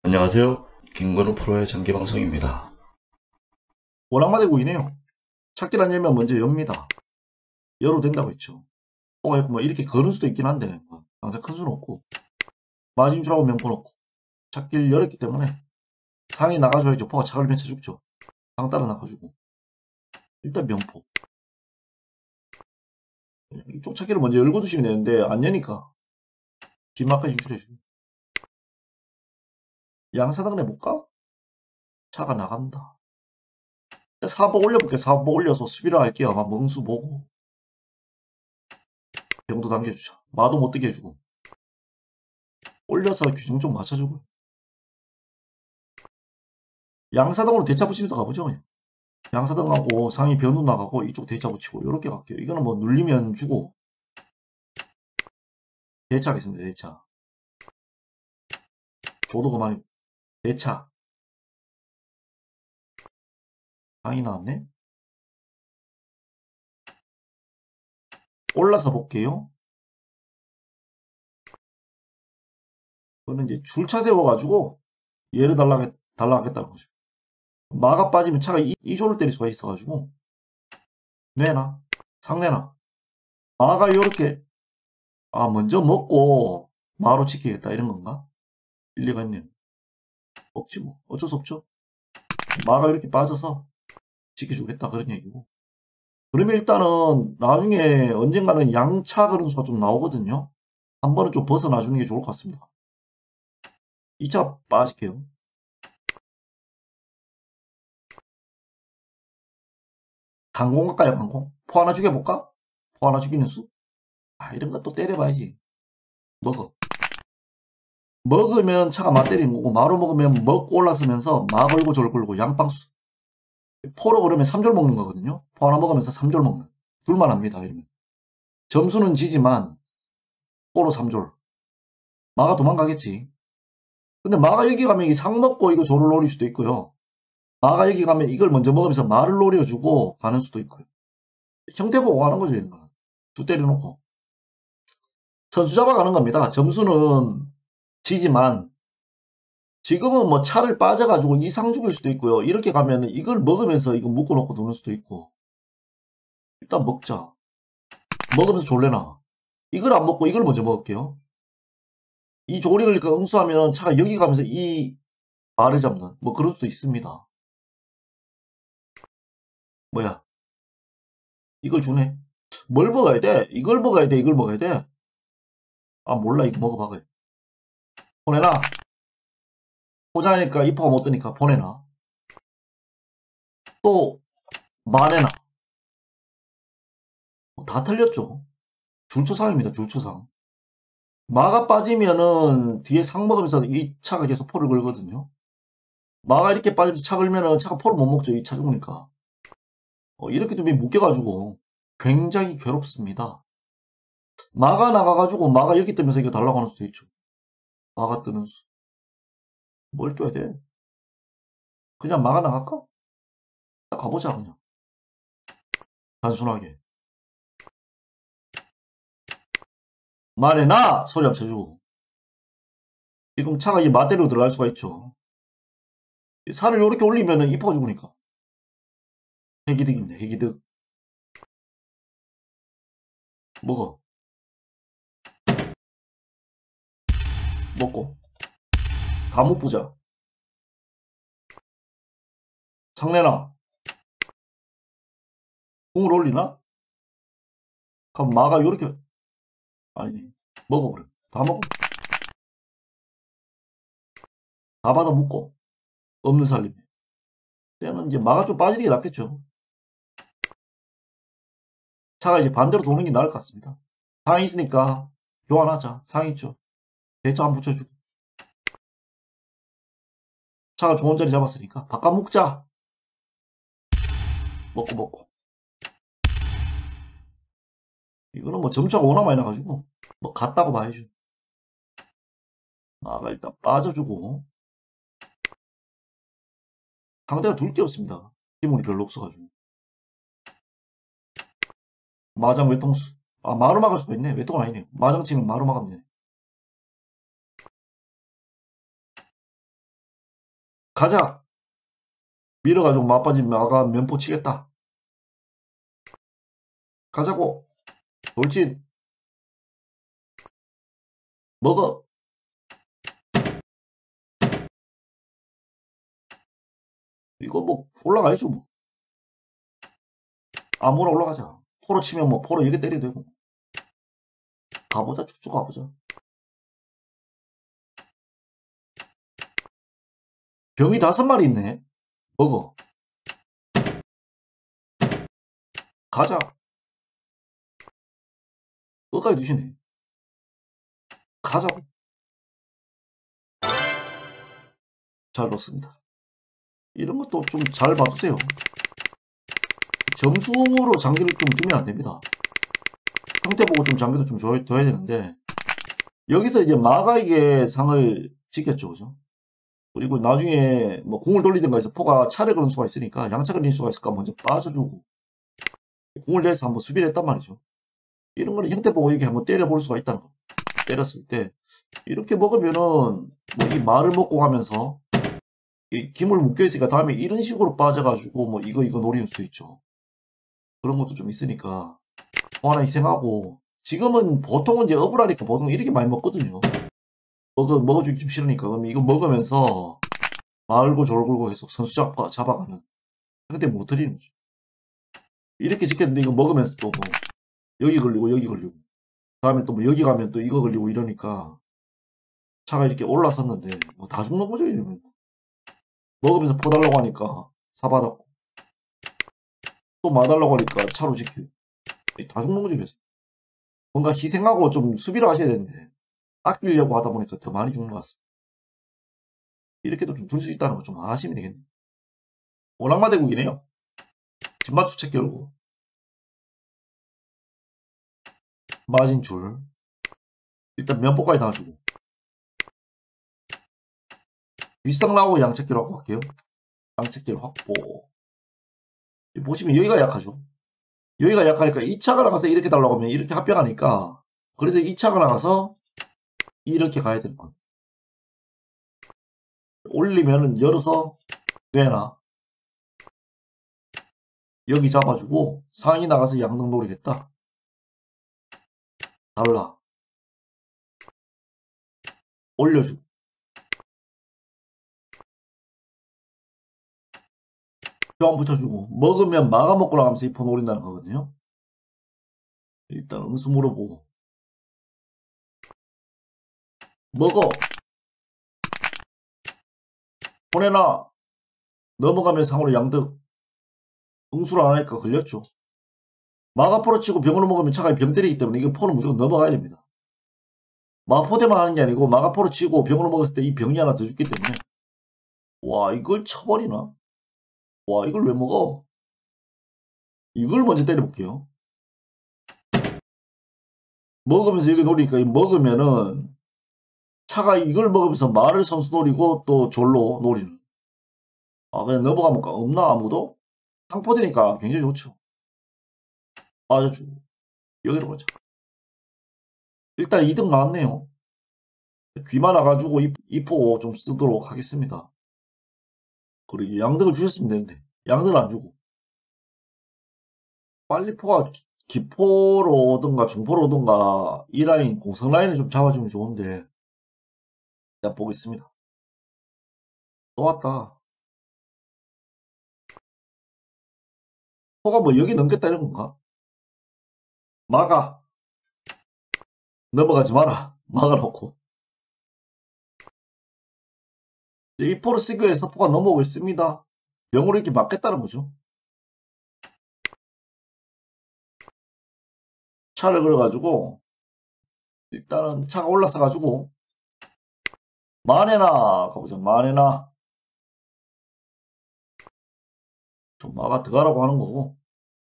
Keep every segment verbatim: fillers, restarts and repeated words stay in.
안녕하세요. 김건우 프로의 장기방송입니다. 워낙마대국이네요. 찾기란 열면 먼저 엽니다. 열어도 된다고 했죠. 포가 있고 뭐 이렇게 거는 수도 있긴 한데 뭐 당장 큰 수는 없고 마진줄하고 명분 없고 찾기를 열었기 때문에 상이 나가줘야죠. 포가 차를 맺혀 죽죠. 상 따라 나가주고 일단 명포 이쪽 찾기를 먼저 열고 두시면 되는데 안 여니까 뒷막까지 유출해주고 양사당 내볼까? 차가 나간다. 사보 올려볼게요. 사보 올려서 수비를 할게요. 아마 멍수 보고 병도 당겨주자. 마도 못 뜨게 해주고 올려서 규정 좀 맞춰주고 양사당으로 대차 붙이면서 가보죠. 양사당하고 상위 변우 나가고 이쪽 대차 붙이고 이렇게 갈게요. 이거는 뭐 눌리면 주고 대차 하겠습니다. 대차 조도 그만 대차 상이 나왔네. 올라서 볼게요. 이거는 이제 줄차 세워가지고 얘를 달라, 달라하겠다는 거죠. 마가 빠지면 차가 이, 이조를 때릴 수가 있어가지고 내나 상내나 마가 이렇게 아 먼저 먹고 마로 지키겠다 이런 건가? 일리가 있네요. 없지 뭐 어쩔 수 없죠. 마가 이렇게 빠져서 지켜주겠다 그런 얘기고. 그러면 일단은 나중에 언젠가는 양차 그런 수가 좀 나오거든요. 한 번은 좀 벗어나주는 게 좋을 것 같습니다. 이 차 빠질게요. 강공 갈까요, 강공? 포 하나 죽여볼까? 포 하나 죽이는 수? 아, 이런 것도 때려봐야지. 먹어. 먹으면 차가 맞때리는 거고, 마로 먹으면 먹고 올라서면서 마 걸고 졸 걸고 양빵수. 포로 그러면 삼 졸 먹는 거거든요. 포 하나 먹으면서 삼 졸 먹는. 둘만 합니다, 이러면. 점수는 지지만, 포로 삼 졸. 마가 도망가겠지. 근데 마가 여기 가면 상 먹고 이거 조를 노릴 수도 있고요. 마가 여기 가면 이걸 먼저 먹으면서 마를 노려주고 가는 수도 있고요. 형태 보고 가는 거죠, 이런 거는. 두 때려놓고. 선수 잡아가는 겁니다. 점수는 지지만 지금은 뭐 차를 빠져가지고 이상 죽일 수도 있고요. 이렇게 가면 이걸 먹으면서 이거 묶어놓고 두는 수도 있고. 일단 먹자. 먹으면서 졸래나. 이걸 안 먹고 이걸 먼저 먹을게요. 이 조리 걸리니까 응수하면 차가 여기 가면서 이 말을 잡는 뭐 그럴 수도 있습니다. 뭐야? 이걸 주네. 뭘 먹어야 돼? 이걸 먹어야 돼? 이걸 먹어야 돼? 아 몰라 이거 먹어봐. 보내나? 포장하니까 이파가 못 뜨니까 보내나? 또 말해나? 다 틀렸죠. 줄초상입니다. 줄초상. 마가 빠지면은 뒤에 상 먹으면서 이 차가 계속 포를 걸거든요. 마가 이렇게 빠지면서 차 걸면은 차가 포를 못 먹죠. 이 차 죽으니까. 어, 이렇게 되면 묶여가지고 굉장히 괴롭습니다. 마가 나가가지고 마가 여기 뜨면서 이거 달라고 하는 수도 있죠. 마가 뜨는 수. 뭘 떠야 돼? 그냥 마가 나갈까? 가보자 그냥. 단순하게. 말해 나! 소리 합쳐주고. 지금 차가 이 마대로 들어갈 수가 있죠. 살을 이렇게 올리면은 이파가 죽으니까. 해기득입니다. 해기득. 먹어. 먹고. 다 못 보자. 상내나. 공을 올리나? 그럼 마가 요렇게 아니 먹어버려. 다 먹어. 다 받아 먹고 없는 살림에. 때는 이제 마가 좀 빠지는 게 낫겠죠. 차가 이제 반대로 도는 게 나을 것 같습니다. 상이 있으니까 교환하자. 상이 있죠. 대차 한번 붙여주고. 차가 좋은 자리 잡았으니까 바꿔 먹자. 먹고 먹고. 이거는 뭐 점차가 워낙 많이 나가지고 뭐 같다고 봐야죠. 마가 일단 빠져주고. 상대가 둘 게 없습니다. 기물이 별로 없어가지고. 마장 외통수. 아 마루 막을 수가 있네. 외통은 아니네요. 마장 치면 마루 막으면 되네. 가자. 밀어가지고 맞빠진 마가 면포 치겠다. 가자고. 돌진. 먹어. 이거 뭐 올라가야죠 뭐. 아무나 올라가자. 포로 치면 뭐 포로 여기 때려도 되고. 가보자. 쭉쭉 가보자. 병이 다섯 마리 있네. 먹어. 가자. 끝까지 두시네. 가자고. 잘 넣습니다. 이런 것도 좀 잘 봐주세요. 점수로 장기를 좀 두면 안 됩니다. 형태 보고 좀 장기도 좀 둬야, 둬야 되는데, 여기서 이제 마가에게 상을 지켰죠. 그죠? 그리고 나중에 뭐 공을 돌리든가 해서 포가 차를 그는 수가 있으니까, 양차가 릴 수가 있을까 먼저 빠져주고, 공을 내서 한번 수비를 했단 말이죠. 이런 거는 형태 보고 이렇게 한번 때려볼 수가 있다는 거. 때렸을 때, 이렇게 먹으면은, 뭐 이 말을 먹고 가면서, 이 김을 묶여있으니까 다음에 이런 식으로 빠져가지고, 뭐 이거 이거 노리는 수도 있죠. 그런 것도 좀 있으니까, 뭐 하나 희생하고, 지금은 보통은 이제 억울하니까 보통 이렇게 많이 먹거든요. 먹어, 먹어주기 좀 싫으니까. 그럼 이거 먹으면서, 말고 졸고 계속 선수 잡아, 잡아가는. 근데 못 드리는 거죠. 이렇게 짓겠는데 이거 먹으면서 또 뭐, 여기 걸리고 여기 걸리고. 다음에 또 뭐 여기 가면 또 이거 걸리고 이러니까, 차가 이렇게 올라섰는데, 뭐 다 죽는 거죠, 이러면. 먹으면서 퍼달라고 하니까, 사받았고. 또 마달라고 하니까 차로 지키고. 다 죽는 거죠, 그래서. 뭔가 희생하고 좀 수비를 하셔야 되는데, 아끼려고 하다 보니까 더 많이 죽는 것 같습니다. 이렇게도 좀 둘 수 있다는 거 좀 아시면 되겠네요. 오락마대국이네요. 집맞추책 결고. 마진 줄. 일단 면포까지 놔주고. 윗성 나오고 양책기로 확보 할게요. 양책기로 확보. 보시면 여기가 약하죠. 여기가 약하니까 이 차가 나가서 이렇게 달라고 하면 이렇게 합병하니까, 그래서 이 차가 나가서 이렇게 가야 되는 거예요. 올리면은 열어서 내놔. 여기 잡아주고 상이 나가서 양등 노리겠다. 달라. 올려주고. 교환 붙여주고. 먹으면 마가 먹고 나가면서 이 포 노린다는 거거든요. 일단 응수 물어보고. 먹어. 보내놔. 넘어가면 상으로 양득. 응수를 안 하니까 걸렸죠. 마가 포로 치고 병으로 먹으면 차가 병 때리기 때문에 이거 포는 무조건 넘어가야 됩니다. 마포대만 하는 게 아니고 마가 포로 치고 병으로 먹었을 때 이 병이 하나 더 죽기 때문에. 와, 이걸 쳐버리나? 와, 이걸 왜 먹어? 이걸 먼저 때려볼게요. 먹으면서 여기 노리니까 먹으면은 차가 이걸 먹으면서 말을 선수 노리고 또 졸로 노리는. 아, 그냥 넘어가면 없나 아무도? 상포되니까 굉장히 좋죠. 빠져주고. 여기로 가자. 일단 이 등 나왔네요. 귀만 와가지고 이포 좀 쓰도록 하겠습니다. 그리고 양등을 주셨으면 되는데 양등을 안 주고. 빨리 포가 기포로 오든가 중포로 오든가 이 라인 공성 라인을 좀 잡아주면 좋은데 일단 보겠습니다. 또 왔다. 포가 뭐 여기 넘겠다 이런 건가? 막아. 넘어가지 마라. 막아놓고. 이 포를 쓰기 위해서 포가 넘어오고 있습니다. 명으로 이렇게 막겠다는 거죠. 차를 걸어가지고 일단은 차가 올라서가지고 만에나 가보자. 만에나 좀 막아 들어가라고 하는 거고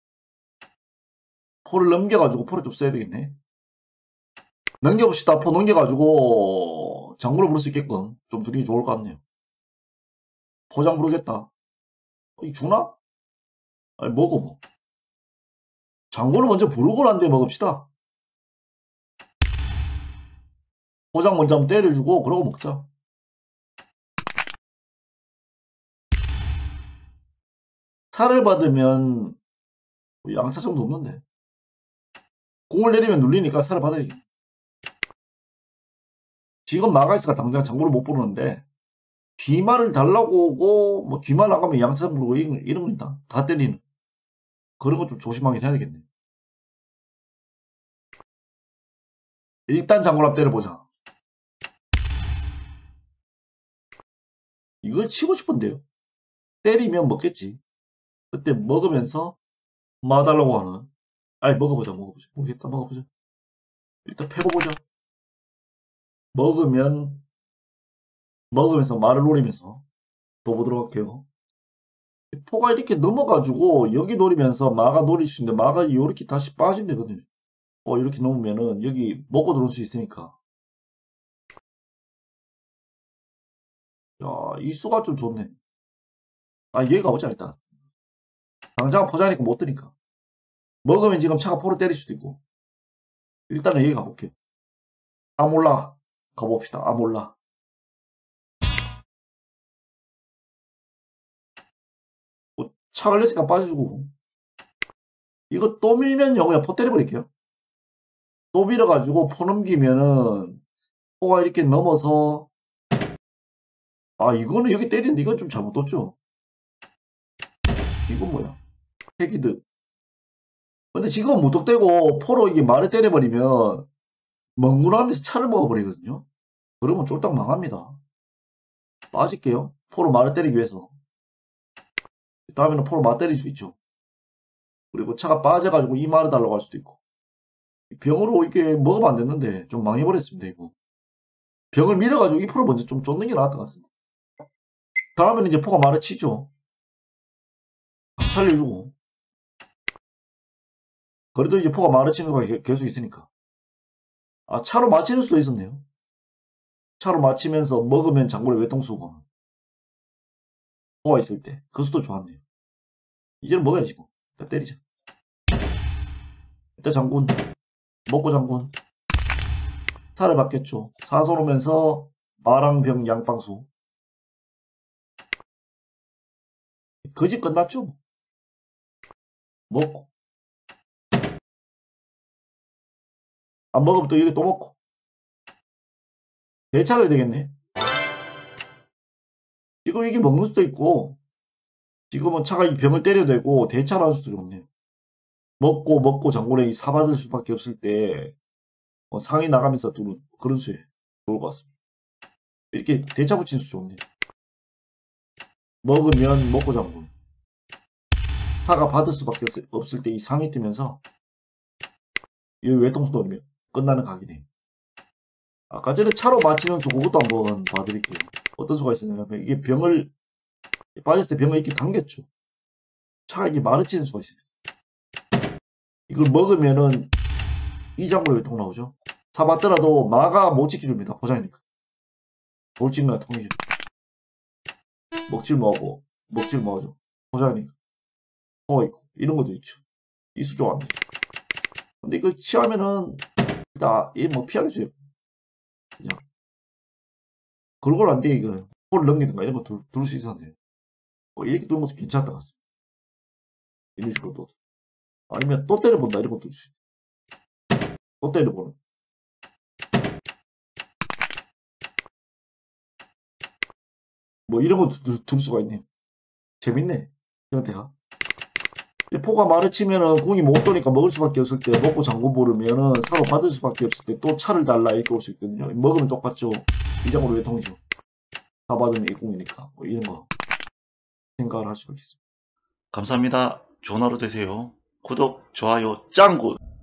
포를 넘겨가지고 포를 좀 써야 되겠네. 넘겨봅시다. 포 넘겨가지고 장구를 부를 수 있게끔 좀 두는 게 좋을 것 같네요. 포장 부르겠다. 어, 이 주나? 아니 먹어 뭐. 장구를 먼저 부르고 난 뒤에 먹읍시다. 포장 먼저 한번 때려주고 그러고 먹자. 차를 받으면 양차점도 없는데. 공을 내리면 눌리니까 차를 받아야겠네. 지금 마가 있으니까 당장 장구를 못 부르는데 귀마를 달라고 오고 뭐 귀마 나가면 양차점 부르고 이런, 이런 거 있다. 다 때리는. 그런 거 좀 조심하게 해야 되겠네. 일단 장구를 한번 때려보자. 이걸 치고 싶은데요. 때리면 먹겠지. 그때 먹으면서 마달라고 하는. 아니 먹어보자 먹어보자. 모르겠다 먹어보자. 일단 패고 보자. 먹으면 먹으면서 말을 노리면서 또 보도록 할게요. 포가 이렇게 넘어가지고 여기 노리면서 마가 노릴 수 있는데 마가 이렇게 다시 빠지면 되거든요. 어 이렇게 놓으면은 여기 먹고 들어올 수 있으니까. 야, 이 수가 좀 좋네. 아 얘가 오자 일단. 당장 포자니까 못 드니까. 먹으면 지금 차가 포를 때릴 수도 있고. 일단은 여기 가볼게요. 아 몰라. 가봅시다. 아 몰라. 뭐, 차 걸렸으니까 빠져주고. 이거 또 밀면요. 그냥 포 때려버릴게요. 또 밀어가지고 포 넘기면은 포가 이렇게 넘어서 아 이거는 여기 때리는데 이건 좀 잘못 뒀죠. 이건 뭐야? 헤기드. 근데 지금 무턱대고 포로 이게 말을 때려버리면 멍구나면서 차를 먹어버리거든요. 그러면 쫄딱 망합니다. 빠질게요. 포로 말을 때리기 위해서. 다음에는 포로 말 때릴 수 있죠. 그리고 차가 빠져가지고 이 말을 달라고 할 수도 있고. 병으로 이게 먹으면 안 됐는데 좀 망해버렸습니다. 이거. 병을 밀어가지고 이 포를 먼저 좀 쫓는 게 나았던 것 같은데. 다음에는 이제 포가 말을 치죠. 살려주고. 그래도 이제 포가 말을 치는 수가 계속 있으니까. 아 차로 맞히는 수도 있었네요. 차로 맞히면서 먹으면 장골의 외통수고 포가 있을 때 그 수도 좋았네요. 이제는 먹어야지 뭐. 일단 때리자. 일단 장군 먹고 장군 차를 받겠죠. 사선 오면서 마랑병 양빵수 그 집 끝났죠. 먹고 안 먹으면 또 여기 또 먹고 대차를 해야 되겠네. 지금 이게 먹는 수도 있고 지금은 차가 이 병을 때려도 되고 대차를 할 수도 좋네요. 먹고 먹고 장군에 사받을 수밖에 없을 때 어, 상이 나가면서 두는 그런 수에 좋을 것 같습니다. 이렇게 대차 붙이는 수 좋네요. 먹으면 먹고 장군 사가 받을 수밖에 없을 때 이 상이 뜨면서 이 외통수 노리면 끝나는 각이네요. 아까 전에 차로 맞히는 수 그것도 한번 봐드릴게요. 어떤 수가 있었냐면 이게 병을 빠졌을 때 병을 이렇게 당겼죠. 차가 이게 마르치는 수가 있어요. 이걸 먹으면은 이 장구로 외통 나오죠. 차 받더라도 마가 못 지켜줍니다. 보장이니까. 돌직나 통이죠. 먹질 뭐하고 먹질 뭐하죠. 보장이니까. 어 있고 이런 것도 있죠. 이 수 좋아합니다. 근데 이걸 취하면은 일단 이뭐 피하겠죠. 그냥 그걸 안 돼 이거. 볼 넘기든가 이런 거 둘 수 있었는데 어, 이렇게 두는 것도 괜찮다 같습니다. 이런 식으로 또 아니면 또 때려본다 이런 것도 있어요. 또 때려보는 뭐 이런 것도 둘, 둘 수가 있네요. 재밌네 형태가. 포가 말을 치면은 궁이 못 도니까 먹을 수밖에 없을 때 먹고 장군 보르면은 서로 받을 수밖에 없을 때 또 차를 달라 이렇게 올 수 있거든요. 먹으면 똑같죠. 이장으로 외통이죠. 다 받으면 일궁이니까 뭐 이런 거 생각을 할 수가 있습니다. 감사합니다. 좋은 하루 되세요. 구독, 좋아요, 짱굿!